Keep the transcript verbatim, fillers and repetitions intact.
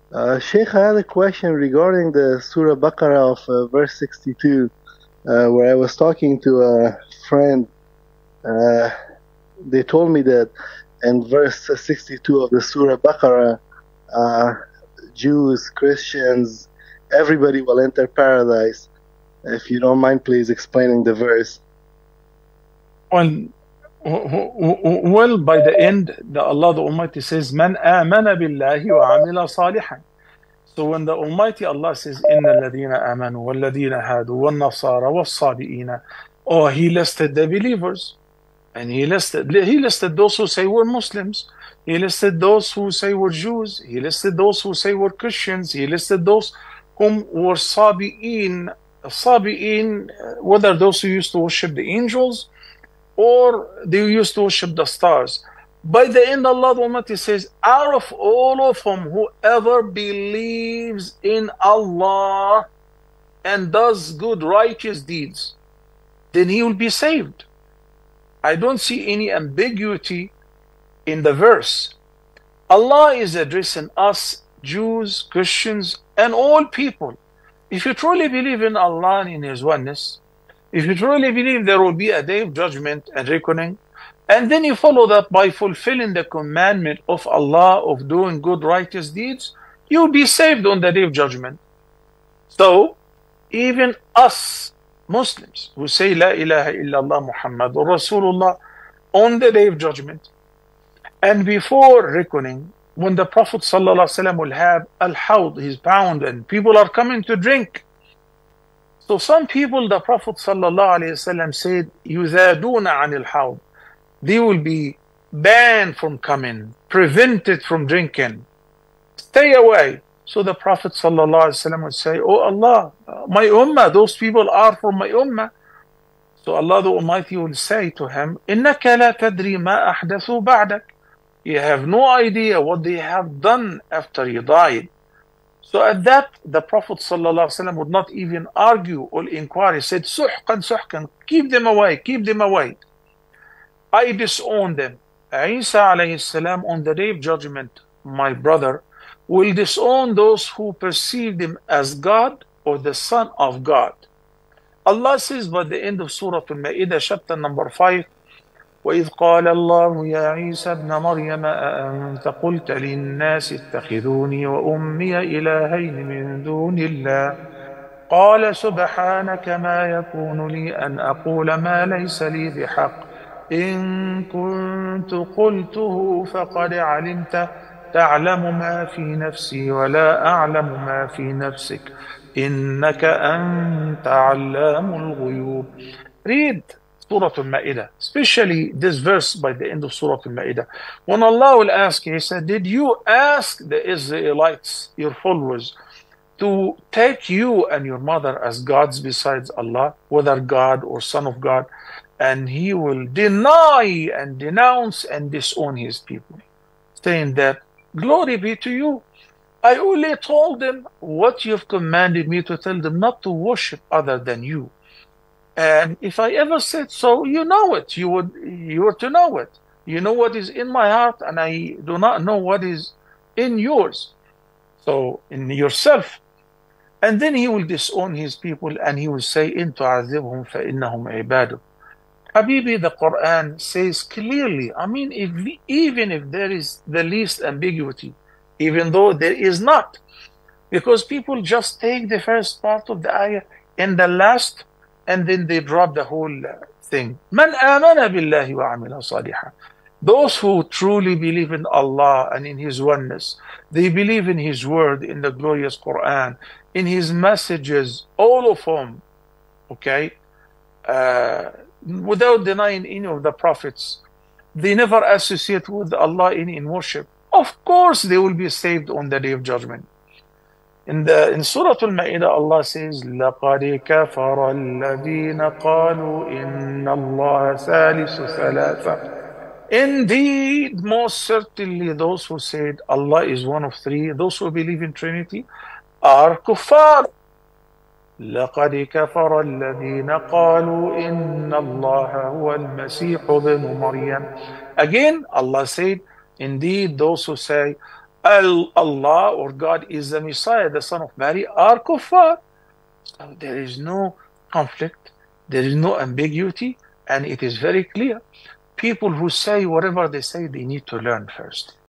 Uh, Sheikh, I had a question regarding the Surah Baqarah of uh, verse sixty-two, uh, where I was talking to a friend. Uh, they told me that in verse sixty-two of the Surah Baqarah, uh, Jews, Christians, everybody will enter paradise. If you don't mind, please explaining the verse. Well, well, by the end, the Allah the Almighty says, "Man amana billahi wa amila salihan." So when the Almighty Allah says, "Inna alladhina amanu walladhina hadu wal nasara was sabiina," oh, He listed the believers, and He listed He listed those who say we're Muslims. He listed those who say we're Jews. He listed those who say we're Christians. He listed those whom were sabiin, sabiin, whether those who used to worship the angels or they used to worship the stars. By the end, Allah the Almighty says, out of all of them, whoever believes in Allah and does good righteous deeds, then he will be saved. I don't see any ambiguity in the verse. Allah is addressing us, Jews, Christians, and all people. If you truly believe in Allah and in His oneness, if you truly believe there will be a day of judgment and reckoning, and then you follow that by fulfilling the commandment of Allah of doing good righteous deeds, you'll be saved on the day of judgment. So, even us, Muslims, who say La ilaha illallah Muhammadur Rasulullah on the day of judgment, and before reckoning, when the Prophet ﷺ will have al-hawd, his pound, and people are coming to drink. So some people, the Prophet ﷺ said, يُذَادُونَ عَنِ الْحَوْض. They will be banned from coming, prevented from drinking. Stay away. So the Prophet ﷺ would say, oh Allah, my ummah, those people are from my ummah. So Allah the Almighty will say to him, إِنَّكَ لَا تَدْرِي مَا أَحْدَثُوا بَعْدَكَ. You have no idea what they have done after you died. So at that, the Prophet ﷺ would not even argue or inquire. He said, Suhqan, suhqan, keep them away, keep them away. I disown them. Isa alayhi salam on the day of judgment, my brother, will disown those who perceive him as God or the Son of God. Allah says by the end of Surah Al-Ma'idah, chapter number five, وَإِذْ قَالَ اللَّهُ يَا عِيسَى ابْنَ مَرْيَمَ أَأَنْتَ قُلْتَ لِلنَّاسِ اتَّخِذُونِي وَأُمِّيَ إِلَٰهَيْنِ مِن دُونِ اللَّهِ قَالَ سُبْحَانَكَ مَا يَكُونُ لِي أَنْ أَقُولَ مَا لَيْسَ لِي بِحَقٍّ إِن كُنتُ قُلْتُهُ فَقَدْ عَلِمْتَهُ تَعْلَمُ مَا فِي نَفْسِي وَلَا أَعْلَمُ مَا فِي نَفْسِكَ إِنَّكَ أَنْتَ عَلَّامُ الْغُيُوبِ. Read Surah Al-Ma'idah, especially this verse by the end of Surah Al-Ma'idah. When Allah will ask, He said, did you ask the Israelites, your followers, to take you and your mother as gods besides Allah, whether God or Son of God? And He will deny and denounce and disown His people, saying that, glory be to you. I only told them what you've commanded me to tell them, not to worship other than you. And if I ever said so, you know it. You would, you were to know it. You know what is in my heart, and I do not know what is in yours. So in yourself. And then He will disown His people, and He will say, "In tu'azibhum fa innahum ibadu." Habibi, the Quran says clearly. I mean, if we, even if there is the least ambiguity, even though there is not, because people just take the first part of the ayah and the last, and then they drop the whole thing. Man amana billahi wa amila salihan. Those who truly believe in Allah and in His oneness, they believe in His word, in the glorious Quran, in His messages, all of them, okay, uh, without denying any of the prophets. They never associate with Allah in, in worship. Of course, they will be saved on the day of judgment. In the in Surah Al-Ma'idah, Allah says, لَقَدْ كَفَرَ الَّذِينَ قَالُوا إِنَّ اللَّهَ ثَالِثُ ثَلَاثَةٍ. Indeed, most certainly those who said Allah is one of three, those who believe in Trinity, are kuffar. لَقَدْ كَفَرَ الَّذِينَ قَالُوا إِنَّ اللَّهَ هُوَ الْمَسِيحُ ابْنُ مَرْيَمَ. Again, Allah said, indeed, those who say Allah or God is the Messiah, the Son of Mary, are kuffar. So there is no conflict, there is no ambiguity, and it is very clear. People who say whatever they say, they need to learn first.